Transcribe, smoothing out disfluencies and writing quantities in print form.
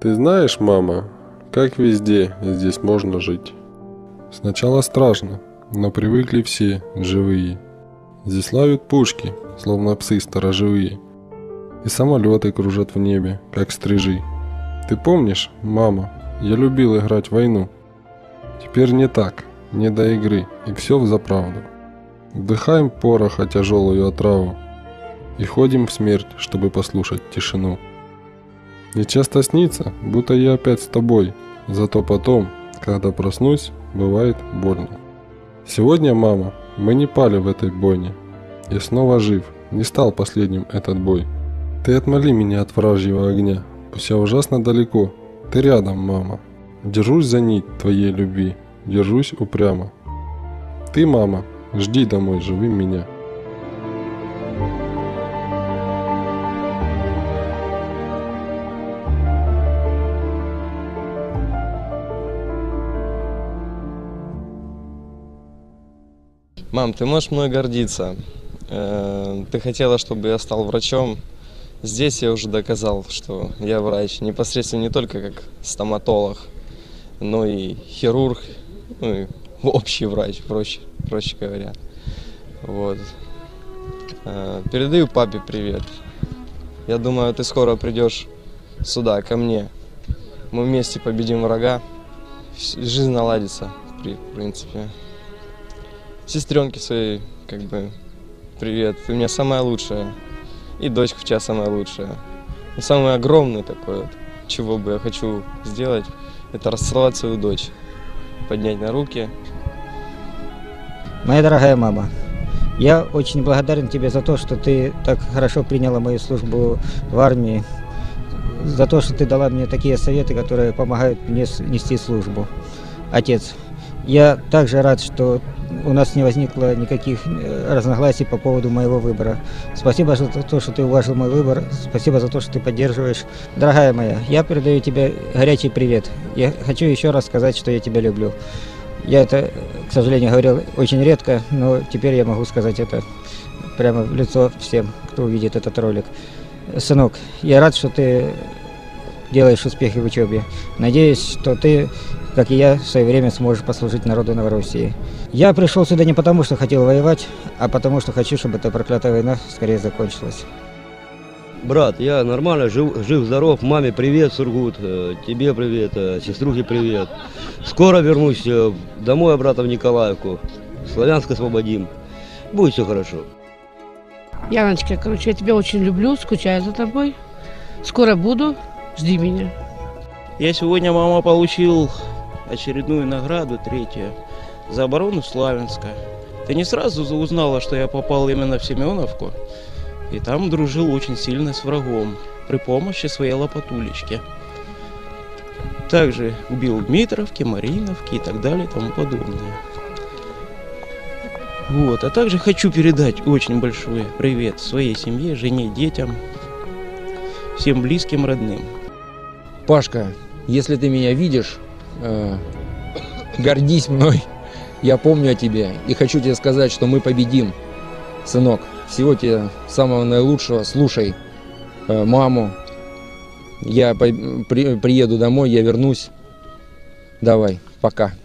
Ты знаешь, мама, как везде здесь можно жить. Сначала страшно, но привыкли все, живые. Здесь лают пушки, словно псы сторожевые. И самолеты кружат в небе, как стрижи. Ты помнишь, мама, я любил играть в войну. Теперь не так, не до игры, и все взаправду. Вдыхаем пороха тяжелую отраву и ходим в смерть, чтобы послушать тишину. Мне часто снится, будто я опять с тобой, зато потом, когда проснусь, бывает больно. Сегодня, мама, мы не пали в этой бойне. Я снова жив, не стал последним этот бой. Ты отмоли меня от вражьего огня, пусть я ужасно далеко. Ты рядом, мама. Держусь за нить твоей любви, держусь упрямо. Ты, мама, жди домой живым меня. Мам, ты можешь мной гордиться. Ты хотела, чтобы я стал врачом. Здесь я уже доказал, что я врач. Непосредственно не только как стоматолог, но и хирург, ну и общий врач, проще говоря. Вот. Передаю папе привет. Я думаю, ты скоро придешь сюда, ко мне. Мы вместе победим врага. Жизнь наладится, в принципе. Сестренке своей, привет, ты у меня самая лучшая, и дочка у тебя самая лучшая. Но самый огромный такой, чего бы я хочу сделать, это расцеловать свою дочь, поднять на руки. Моя дорогая мама, я очень благодарен тебе за то, что ты так хорошо приняла мою службу в армии, за то, что ты дала мне такие советы, которые помогают мне нести службу. Отец, я также рад, что у нас не возникло никаких разногласий по поводу моего выбора. Спасибо за то, что ты уважил мой выбор. Спасибо за то, что ты поддерживаешь. Дорогая моя, я передаю тебе горячий привет. Я хочу еще раз сказать, что я тебя люблю. Я это, к сожалению, говорил очень редко, но теперь я могу сказать это прямо в лицо всем, кто увидит этот ролик. Сынок, я рад, что ты делаешь успехи в учебе. Надеюсь, что ты, как и я, в свое время сможешь послужить народу Новороссии. Я пришел сюда не потому, что хотел воевать, а потому, что хочу, чтобы эта проклятая война скорее закончилась. Брат, я нормально, жив-здоров. Маме привет, Сургут, тебе привет, сеструхе привет. Скоро вернусь домой обратно в Николаевку. Славянск освободим. Будет все хорошо. Яночка, я тебя очень люблю, скучаю за тобой. Скоро буду, жди меня. Я сегодня, мама, получил очередную награду, третью, за оборону Славянска. Ты не сразу узнала, что я попал именно в Семеновку, и там дружил очень сильно с врагом при помощи своей лопатулечки. Также убил Дмитровки, Мариновки и так далее и тому подобное. Вот, а также хочу передать очень большой привет своей семье, жене, детям, всем близким, родным. Пашка, если ты меня видишь, гордись мной, я помню о тебе и хочу тебе сказать, что мы победим. Сынок, всего тебе самого наилучшего, слушай маму, я приеду домой, я вернусь, давай, пока.